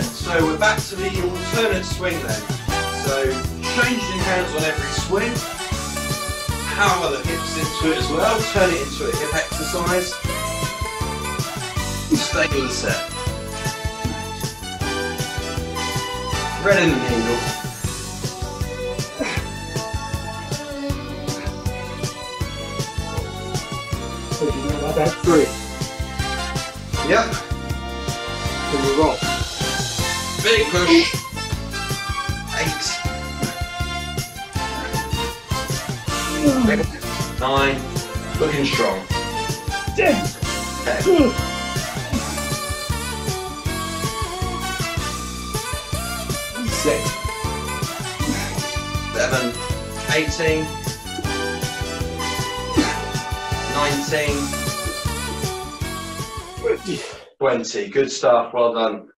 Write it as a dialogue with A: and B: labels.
A: Excellent. So we're back to the alternate swing then. So changing hands on every swing. Hammer the hips into it as well. Turn it into a hip exercise. Stay with the set. Thread in the needle.
B: That's 3.
A: Yep.
B: Then we roll.
A: Big push. 8. 9. Looking strong.
B: 10.
A: 10. 6. 7. 18. 19. 20. Good stuff. Well done.